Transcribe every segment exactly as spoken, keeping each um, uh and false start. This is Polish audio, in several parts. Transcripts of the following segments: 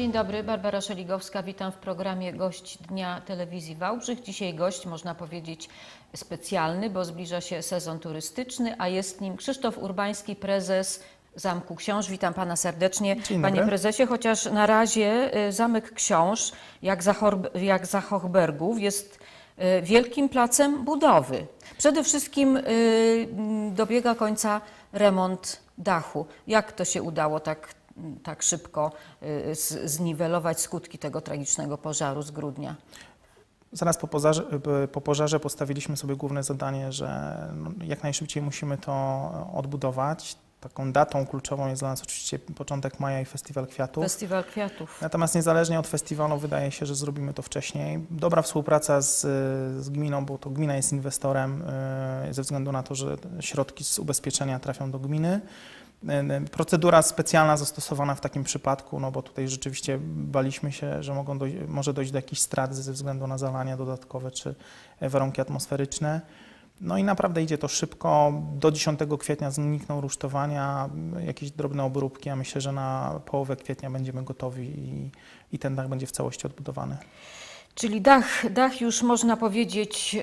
Dzień dobry, Barbara Szeligowska, witam w programie Gość Dnia Telewizji Wałbrzych. Dzisiaj gość, można powiedzieć, specjalny, bo zbliża się sezon turystyczny, a jest nim Krzysztof Urbański, prezes Zamku Książ. Witam Pana serdecznie. Panie prezesie, chociaż na razie Zamek Książ, jak za, jak za Hochbergów, jest wielkim placem budowy. Przede wszystkim dobiega końca remont dachu. Jak to się udało tak, tak szybko zniwelować skutki tego tragicznego pożaru z grudnia? Zaraz po pożarze, po pożarze postawiliśmy sobie główne zadanie, że jak najszybciej musimy to odbudować. Taką datą kluczową jest dla nas oczywiście początek maja i Festiwal Kwiatów. Festiwal Kwiatów. Natomiast niezależnie od festiwalu wydaje się, że zrobimy to wcześniej. Dobra współpraca z, z gminą, bo to gmina jest inwestorem ze względu na to, że środki z ubezpieczenia trafią do gminy. Procedura specjalna zastosowana w takim przypadku, no bo tutaj rzeczywiście baliśmy się, że mogą dojść, może dojść do jakichś strat ze względu na zalania dodatkowe czy warunki atmosferyczne. No i naprawdę idzie to szybko. Do dziesiątego kwietnia znikną rusztowania, jakieś drobne obróbki, a myślę, że na połowę kwietnia będziemy gotowi i, i ten dach będzie w całości odbudowany. Czyli dach, dach już można powiedzieć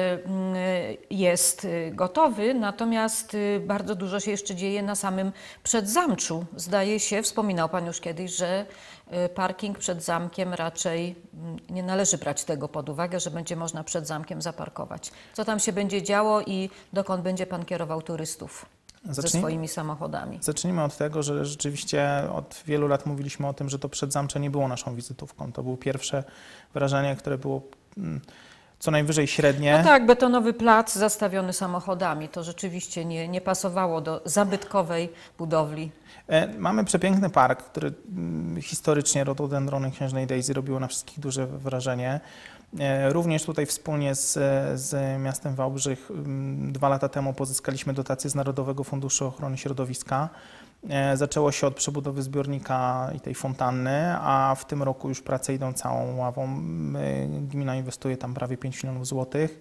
jest gotowy, natomiast bardzo dużo się jeszcze dzieje na samym przedzamczu. Zdaje się, wspominał Pan już kiedyś, że parking przed zamkiem raczej nie należy brać tego pod uwagę, że będzie można przed zamkiem zaparkować. Co tam się będzie działo i dokąd będzie Pan kierował turystów? Zacznijmy, ze swoimi samochodami. Zacznijmy od tego, że rzeczywiście od wielu lat mówiliśmy o tym, że to przedzamcze nie było naszą wizytówką. To było pierwsze wrażenie, które było co najwyżej średnie. No tak, betonowy plac zastawiony samochodami. To rzeczywiście nie, nie pasowało do zabytkowej budowli. Mamy przepiękny park, który historycznie rododendrony Księżnej Daisy robiło na wszystkich duże wrażenie. Również tutaj wspólnie z, z miastem Wałbrzych dwa lata temu pozyskaliśmy dotację z Narodowego Funduszu Ochrony Środowiska. Zaczęło się od przebudowy zbiornika i tej fontanny, a w tym roku już prace idą całą ławą. Gmina inwestuje tam prawie pięć milionów złotych.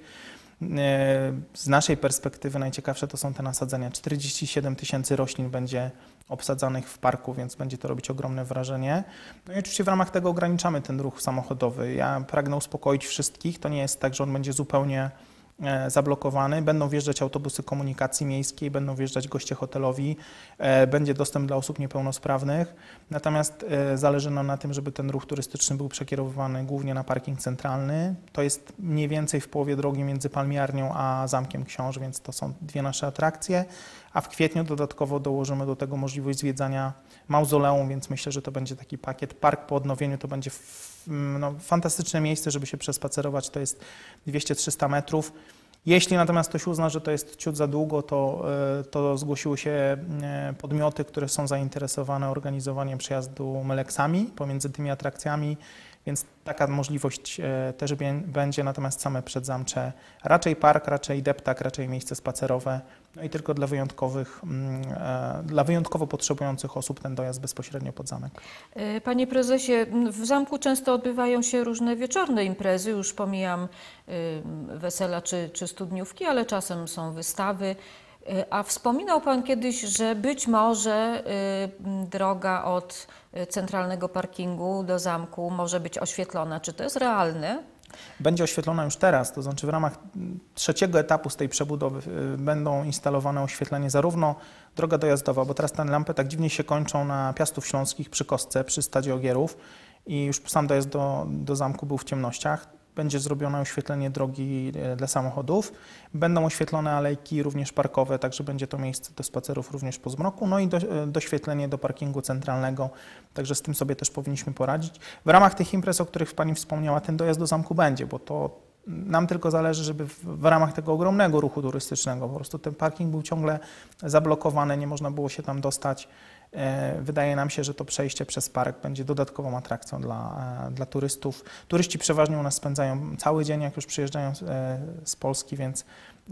Z naszej perspektywy najciekawsze to są te nasadzenia. czterdzieści siedem tysięcy roślin będzie obsadzanych w parku, więc będzie to robić ogromne wrażenie. No i oczywiście w ramach tego ograniczamy ten ruch samochodowy. Ja pragnę uspokoić wszystkich. To nie jest tak, że on będzie zupełnie zablokowany. Będą wjeżdżać autobusy komunikacji miejskiej, będą wjeżdżać goście hotelowi, będzie dostęp dla osób niepełnosprawnych. Natomiast zależy nam na tym, żeby ten ruch turystyczny był przekierowywany głównie na parking centralny. To jest mniej więcej w połowie drogi między Palmiarnią a Zamkiem Książ, więc to są dwie nasze atrakcje. A w kwietniu dodatkowo dołożymy do tego możliwość zwiedzania mauzoleum, więc myślę, że to będzie taki pakiet. Park po odnowieniu to będzie no, fantastyczne miejsce, żeby się przespacerować. To jest dwieście trzysta metrów. Jeśli natomiast ktoś uzna, że to jest ciut za długo, to, to zgłosiły się podmioty, które są zainteresowane organizowaniem przejazdu meleksami pomiędzy tymi atrakcjami, więc taka możliwość też będzie, natomiast same przedzamcze raczej park, raczej deptak, raczej miejsce spacerowe, no i tylko dla wyjątkowych, dla wyjątkowo potrzebujących osób ten dojazd bezpośrednio pod zamek. Panie prezesie, w zamku często odbywają się różne wieczorne imprezy, już pomijam wesela czy, czy studniówki, ale czasem są wystawy. A wspominał Pan kiedyś, że być może droga od centralnego parkingu do zamku może być oświetlona. Czy to jest realne? Będzie oświetlona już teraz, to znaczy w ramach trzeciego etapu z tej przebudowy będą instalowane oświetlenie zarówno droga dojazdowa, bo teraz te lampy tak dziwnie się kończą na Piastów Śląskich przy Kostce, przy Stadzie Ogierów i już sam dojazd do, do zamku był w ciemnościach. Będzie zrobione oświetlenie drogi dla samochodów. Będą oświetlone alejki również parkowe, także będzie to miejsce do spacerów również po zmroku. No i do, doświetlenie do parkingu centralnego, także z tym sobie też powinniśmy poradzić. W ramach tych imprez, o których Pani wspomniała, ten dojazd do zamku będzie, bo to nam tylko zależy, żeby w, w ramach tego ogromnego ruchu turystycznego po prostu ten parking był ciągle zablokowany, nie można było się tam dostać. Wydaje nam się, że to przejście przez park będzie dodatkową atrakcją dla, dla turystów. Turyści przeważnie u nas spędzają cały dzień, jak już przyjeżdżają z Polski, więc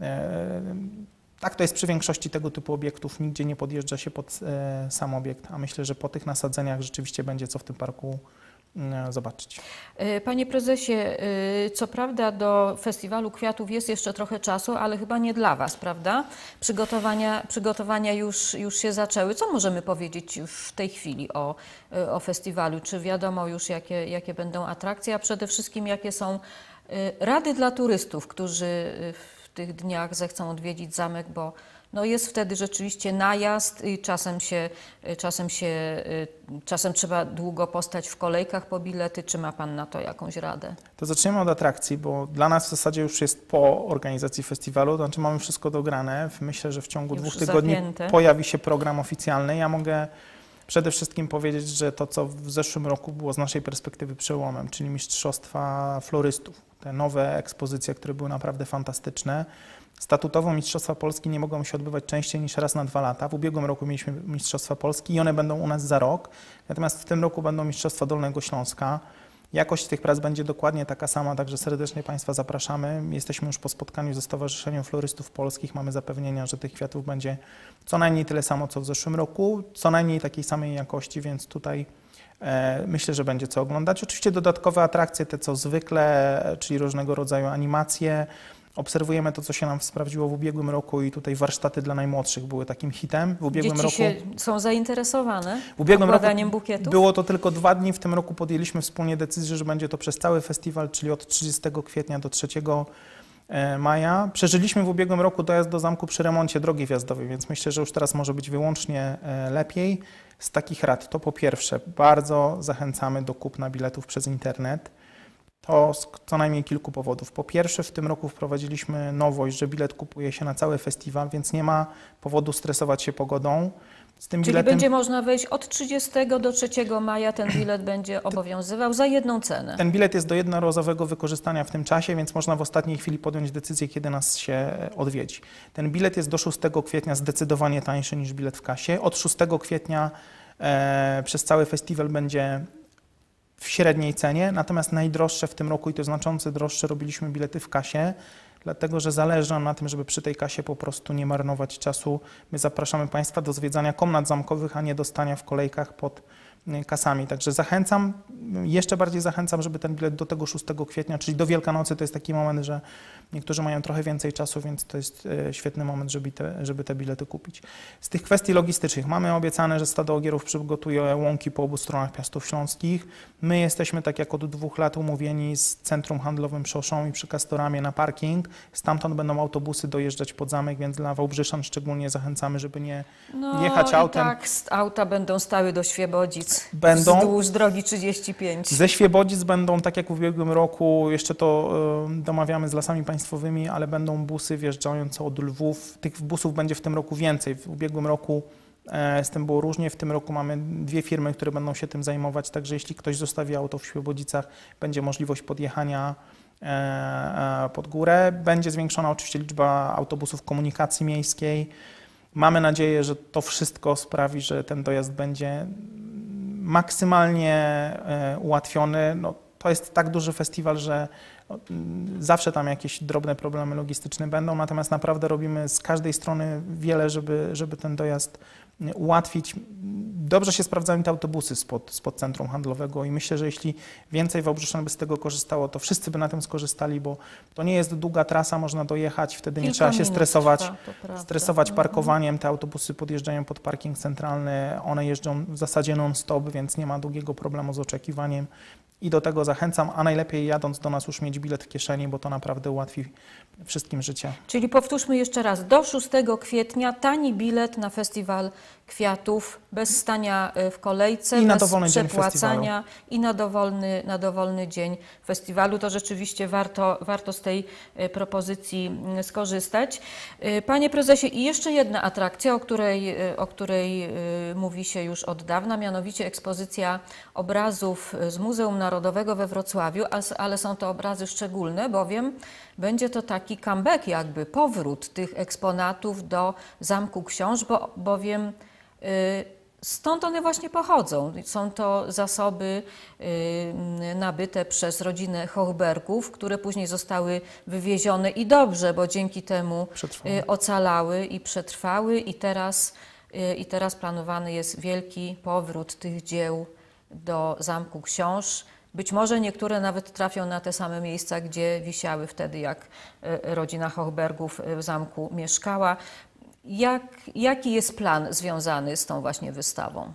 tak to jest przy większości tego typu obiektów. Nigdzie nie podjeżdża się pod sam obiekt, a myślę, że po tych nasadzeniach rzeczywiście będzie co w tym parku zobaczyć. Panie prezesie, co prawda do Festiwalu Kwiatów jest jeszcze trochę czasu, ale chyba nie dla Was, prawda? Przygotowania, przygotowania już, już się zaczęły. Co możemy powiedzieć już w tej chwili o, o festiwalu? Czy wiadomo już, jakie, jakie będą atrakcje, a przede wszystkim jakie są rady dla turystów, którzy w tych dniach zechcą odwiedzić zamek, bo no jest wtedy rzeczywiście najazd i czasem się, czasem się, czasem trzeba długo postać w kolejkach po bilety. Czy ma Pan na to jakąś radę? To zaczniemy od atrakcji, bo dla nas w zasadzie już jest po organizacji festiwalu, to znaczy mamy wszystko dograne. Myślę, że w ciągu Już dwóch tygodni zapięte. pojawi się program oficjalny. Ja mogę przede wszystkim powiedzieć, że to, co w zeszłym roku było z naszej perspektywy przełomem, czyli Mistrzostwa Florystów, te nowe ekspozycje, które były naprawdę fantastyczne. Statutowo Mistrzostwa Polski nie mogą się odbywać częściej niż raz na dwa lata. W ubiegłym roku mieliśmy Mistrzostwa Polski i one będą u nas za rok. Natomiast w tym roku będą Mistrzostwa Dolnego Śląska. Jakość tych prac będzie dokładnie taka sama, także serdecznie Państwa zapraszamy. Jesteśmy już po spotkaniu ze Stowarzyszeniem Florystów Polskich. Mamy zapewnienia, że tych kwiatów będzie co najmniej tyle samo, co w zeszłym roku, co najmniej takiej samej jakości, więc tutaj e, myślę, że będzie co oglądać. Oczywiście dodatkowe atrakcje, te co zwykle, czyli różnego rodzaju animacje. Obserwujemy to, co się nam sprawdziło w ubiegłym roku i tutaj warsztaty dla najmłodszych były takim hitem. W ubiegłym Dzieci roku się są zainteresowane w ubiegłym roku układaniem bukietów? było to tylko dwa dni. W tym roku podjęliśmy wspólnie decyzję, że będzie to przez cały festiwal, czyli od trzydziestego kwietnia do trzeciego maja. Przeżyliśmy w ubiegłym roku dojazd do zamku przy remoncie drogi wjazdowej, więc myślę, że już teraz może być wyłącznie lepiej. Z takich rad to po pierwsze bardzo zachęcamy do kupna biletów przez internet. To z co najmniej kilku powodów. Po pierwsze, w tym roku wprowadziliśmy nowość, że bilet kupuje się na cały festiwal, więc nie ma powodu stresować się pogodą. Z tym Czyli biletem, będzie można wejść od trzydziestego do trzeciego maja, ten bilet będzie obowiązywał za jedną cenę. ten bilet jest do jednorazowego wykorzystania w tym czasie, więc można w ostatniej chwili podjąć decyzję, kiedy nas się odwiedzi. Ten bilet jest do szóstego kwietnia zdecydowanie tańszy niż bilet w kasie. Od szóstego kwietnia e, przez cały festiwal będzie w średniej cenie, natomiast najdroższe w tym roku i to znacząco droższe robiliśmy bilety w kasie, dlatego że zależy nam na tym, żeby przy tej kasie po prostu nie marnować czasu. My zapraszamy Państwa do zwiedzania komnat zamkowych, a nie do stania w kolejkach pod kasami. Także zachęcam, jeszcze bardziej zachęcam, żeby ten bilet do tego szóstego kwietnia, czyli do Wielkanocy, to jest taki moment, że niektórzy mają trochę więcej czasu, więc to jest świetny moment, żeby te, żeby te bilety kupić. Z tych kwestii logistycznych mamy obiecane, że Stado Ogierów przygotuje łąki po obu stronach Piastów Śląskich. My jesteśmy, tak jak od dwóch lat, umówieni z Centrum Handlowym Szoszą i przy Castoramie na parking. Stamtąd będą autobusy dojeżdżać pod zamek, więc dla Wałbrzyszan szczególnie zachęcamy, żeby nie no, jechać autem. Tak, auta będą stały do Świebodzic. Będą. Wzdłuż drogi trzydzieści pięć. Ze Świebodzic będą, tak jak w ubiegłym roku, jeszcze to y, domawiamy z Lasami Państwowymi, ale będą busy wjeżdżające od Lwów. Tych busów będzie w tym roku więcej. W ubiegłym roku e, z tym było różnie. W tym roku mamy dwie firmy, które będą się tym zajmować, także jeśli ktoś zostawi auto w Świebodzicach, będzie możliwość podjechania e, e, pod górę. Będzie zwiększona oczywiście liczba autobusów komunikacji miejskiej. Mamy nadzieję, że to wszystko sprawi, że ten dojazd będzie maksymalnie ułatwiony. No, to jest tak duży festiwal, że no, zawsze tam jakieś drobne problemy logistyczne będą, natomiast naprawdę robimy z każdej strony wiele, żeby, żeby ten dojazd ułatwić. Dobrze się sprawdzają te autobusy spod, spod centrum handlowego i myślę, że jeśli więcej Wałbrzyczan by z tego korzystało, to wszyscy by na tym skorzystali, bo to nie jest długa trasa, można dojechać, wtedy nie Kilka trzeba się minut stresować, trwa, stresować parkowaniem. Te autobusy podjeżdżają pod parking centralny, one jeżdżą w zasadzie non-stop, więc nie ma długiego problemu z oczekiwaniem. I do tego zachęcam, a najlepiej jadąc do nas już mieć bilet w kieszeni, bo to naprawdę ułatwi wszystkim życie. Czyli powtórzmy jeszcze raz, do szóstego kwietnia tani bilet na Festiwal Kwiatów, bez stania w kolejce, I na bez dowolny dzień przepłacania i na dowolny, na dowolny dzień festiwalu. To rzeczywiście warto, warto z tej propozycji skorzystać. Panie prezesie, i jeszcze jedna atrakcja, o której, o której mówi się już od dawna, mianowicie ekspozycja obrazów z Muzeum Narodowego we Wrocławiu, ale są to obrazy szczególne, bowiem będzie to taki comeback, jakby powrót tych eksponatów do Zamku Książ, bo, bowiem y, stąd one właśnie pochodzą. Są to zasoby y, nabyte przez rodzinę Hochbergów, które później zostały wywiezione i dobrze, bo dzięki temu y, ocalały i przetrwały i teraz, y, i teraz planowany jest wielki powrót tych dzieł do Zamku Książ. Być może niektóre nawet trafią na te same miejsca, gdzie wisiały wtedy, jak rodzina Hochbergów w zamku mieszkała. Jak, jaki jest plan związany z tą właśnie wystawą?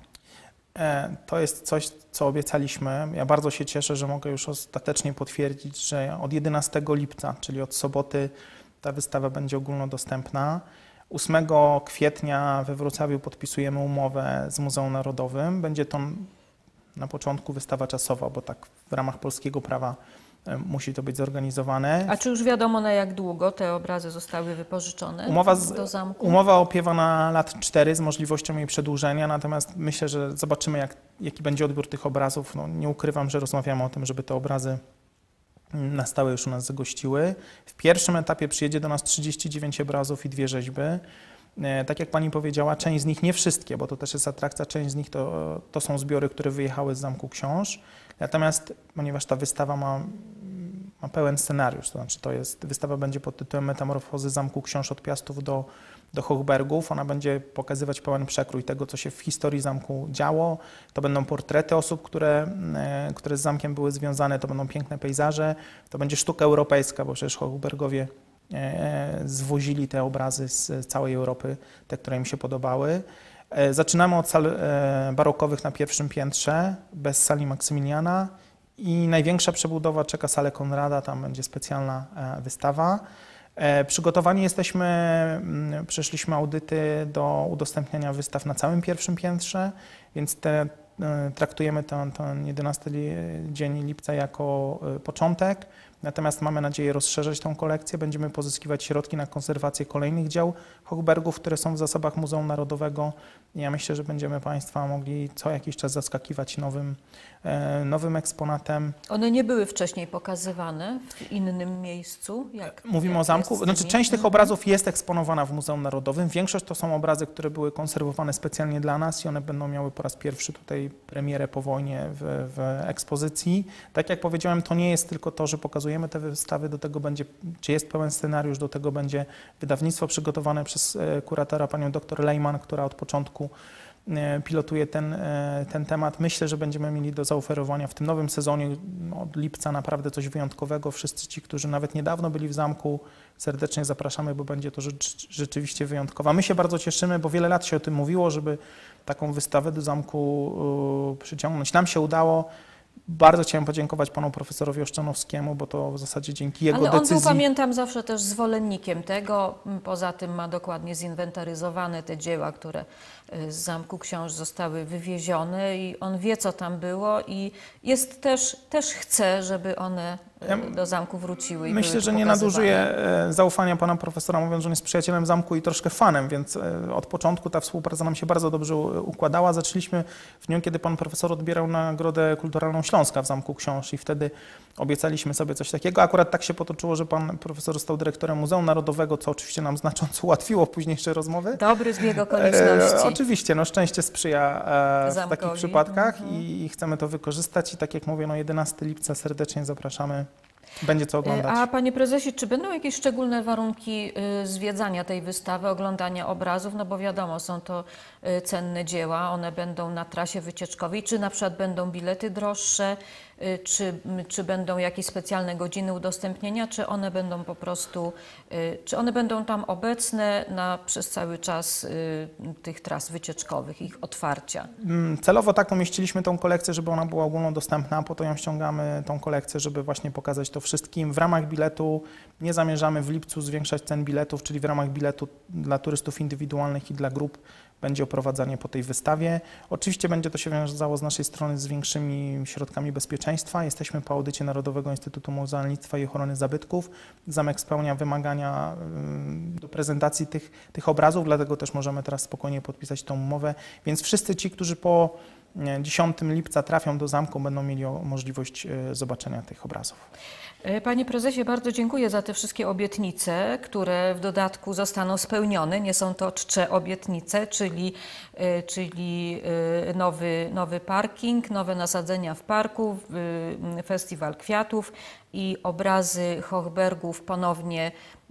To jest coś, co obiecaliśmy. Ja bardzo się cieszę, że mogę już ostatecznie potwierdzić, że od jedenastego lipca, czyli od soboty, ta wystawa będzie ogólnodostępna. ósmego kwietnia we Wrocławiu podpisujemy umowę z Muzeum Narodowym. Będzie to na początku wystawa czasowa, bo tak w ramach polskiego prawa musi to być zorganizowane. A czy już wiadomo, na jak długo te obrazy zostały wypożyczone umowa z, do zamku? Umowa opiewa na lat cztery z możliwością jej przedłużenia, natomiast myślę, że zobaczymy, jak, jaki będzie odbiór tych obrazów. No, nie ukrywam, że rozmawiamy o tym, żeby te obrazy na stałe już u nas zagościły. W pierwszym etapie przyjedzie do nas trzydzieści dziewięć obrazów i dwie rzeźby. Tak jak Pani powiedziała, część z nich, nie wszystkie, bo to też jest atrakcja, część z nich to, to są zbiory, które wyjechały z Zamku Książ. Natomiast, ponieważ ta wystawa ma, ma pełen scenariusz, to znaczy to jest, wystawa będzie pod tytułem Metamorfozy Zamku Książ od Piastów do, do Hochbergów. Ona będzie pokazywać pełen przekrój tego, co się w historii zamku działo. To będą portrety osób, które, które z zamkiem były związane, to będą piękne pejzaże, to będzie sztuka europejska, bo przecież Hochbergowie zwozili te obrazy z całej Europy, te, które im się podobały. Zaczynamy od sal barokowych na pierwszym piętrze, bez sali Maksymiliana i największa przebudowa czeka salę Konrada, tam będzie specjalna wystawa. Przygotowani jesteśmy, przeszliśmy audyty do udostępniania wystaw na całym pierwszym piętrze, więc te, traktujemy ten, ten jedenasty dzień lipca jako początek. Natomiast mamy nadzieję rozszerzać tą kolekcję. Będziemy pozyskiwać środki na konserwację kolejnych dzieł Hochbergów, które są w zasobach Muzeum Narodowego. I ja myślę, że będziemy Państwa mogli co jakiś czas zaskakiwać nowym, nowym eksponatem. One nie były wcześniej pokazywane w innym miejscu? Jak, Mówimy jak o zamku. Znaczy, część tych mhm. obrazów jest eksponowana w Muzeum Narodowym. Większość to są obrazy, które były konserwowane specjalnie dla nas i one będą miały po raz pierwszy tutaj premierę po wojnie w, w ekspozycji. Tak jak powiedziałem, to nie jest tylko to, że pokazujemy te wystawy, do tego będzie, czy jest pełen scenariusz, do tego będzie wydawnictwo przygotowane przez kuratora panią dr Lejman, która od początku pilotuje ten, ten temat. Myślę, że będziemy mieli do zaoferowania w tym nowym sezonie od lipca naprawdę coś wyjątkowego. Wszyscy ci, którzy nawet niedawno byli w zamku, serdecznie zapraszamy, bo będzie to rzecz, rzeczywiście wyjątkowa. My się bardzo cieszymy, bo wiele lat się o tym mówiło, żeby taką wystawę do zamku przyciągnąć. Nam się udało. Bardzo chciałem podziękować panu profesorowi Oszczanowskiemu, bo to w zasadzie dzięki jego Ale on decyzji... był, pamiętam, zawsze też zwolennikiem tego. Poza tym ma dokładnie zinwentaryzowane te dzieła, które z Zamku Książ zostały wywiezione i on wie, co tam było i jest też, też chce, żeby one do zamku wróciły i Myślę, były że nie pokazywane. nadużyję zaufania pana profesora, mówiąc, że on jest przyjacielem zamku i troszkę fanem, więc od początku ta współpraca nam się bardzo dobrze układała. Zaczęliśmy w dniu, kiedy pan profesor odbierał Nagrodę Kulturalną Śląska w Zamku Książ i wtedy obiecaliśmy sobie coś takiego. Akurat tak się potoczyło, że pan profesor został dyrektorem Muzeum Narodowego, co oczywiście nam znacząco ułatwiło późniejsze rozmowy. Dobry zbieg okoliczności. E, oczywiście, no szczęście sprzyja e, w Zamkowi. takich przypadkach Mhm. i chcemy to wykorzystać i tak jak mówię, no jedenastego lipca serdecznie zapraszamy. Będzie co oglądać. A panie prezesie, czy będą jakieś szczególne warunki zwiedzania tej wystawy, oglądania obrazów? No bo wiadomo, są to cenne dzieła, one będą na trasie wycieczkowej. Czy na przykład będą bilety droższe, czy, czy będą jakieś specjalne godziny udostępnienia, czy one będą po prostu, czy one będą tam obecne na, przez cały czas tych tras wycieczkowych, ich otwarcia? Celowo tak umieściliśmy tą kolekcję, żeby ona była ogólnodostępna, po to ją ściągamy, tą kolekcję, żeby właśnie pokazać to wszystkim. W ramach biletu nie zamierzamy w lipcu zwiększać cen biletów, czyli w ramach biletu dla turystów indywidualnych i dla grup będzie oprowadzanie po tej wystawie. Oczywiście będzie to się wiązało z naszej strony z większymi środkami bezpieczeństwa. Jesteśmy po audycie Narodowego Instytutu Muzealnictwa i Ochrony Zabytków. Zamek spełnia wymagania do prezentacji tych, tych obrazów, dlatego też możemy teraz spokojnie podpisać tą umowę. Więc wszyscy ci, którzy po dziesiątego lipca trafią do zamku, będą mieli możliwość zobaczenia tych obrazów. Panie prezesie, bardzo dziękuję za te wszystkie obietnice, które w dodatku zostaną spełnione. Nie są to czcze obietnice, czyli, czyli nowy, nowy parking, nowe nasadzenia w parku, festiwal kwiatów i obrazy Hochbergów ponownie,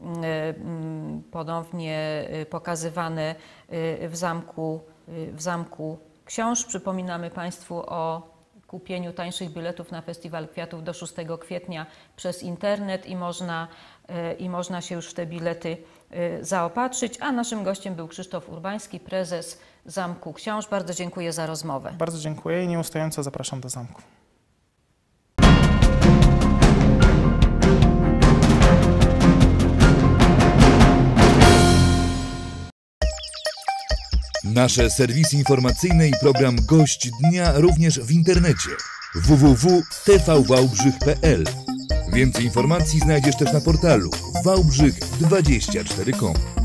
ponownie pokazywane w zamku, w zamku Książ. Przypominamy Państwu o kupieniu tańszych biletów na Festiwal Kwiatów do szóstego kwietnia przez internet i można, i można się już w te bilety zaopatrzyć. A naszym gościem był Krzysztof Urbański, prezes Zamku Książ. Bardzo dziękuję za rozmowę. Bardzo dziękuję i nieustająco zapraszam do zamku. Nasze serwisy informacyjne i program Gość Dnia również w internecie w w w kropka t v wałbrzych kropka p l. Więcej informacji znajdziesz też na portalu wałbrzych dwadzieścia cztery kropka com.